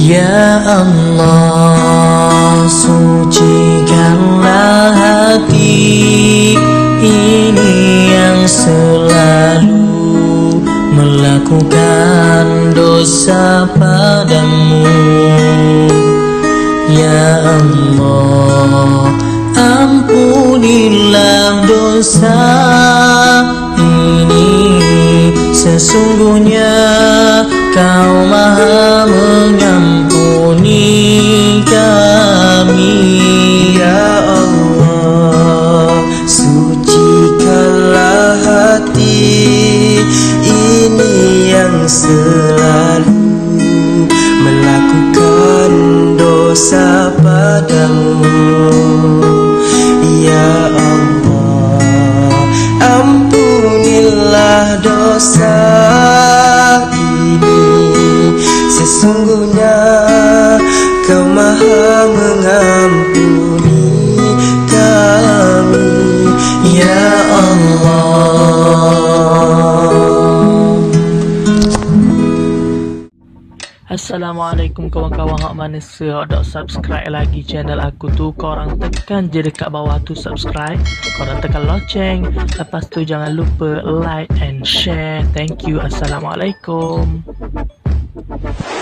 Ya Allah, sucikanlah hati ini yang selalu melakukan dosa padamu. Ya Allah, ampunilah dosa ini, sesungguhnya Kau Maha mengampuni kami. Ya Allah, sucikanlah hati ini yang selalu melakukan dosa padamu. Ya Allah, ampunilah dosa ini, sesungguhnya Kau Maha mengampuni kami. Ya Allah. Assalamualaikum kawan-kawan hak mana dok subscribe lagi channel aku tu, korang tekan je dekat bawah tu subscribe, korang tekan loceng, lepas tu jangan lupa like and share. Thank you. Assalamualaikum.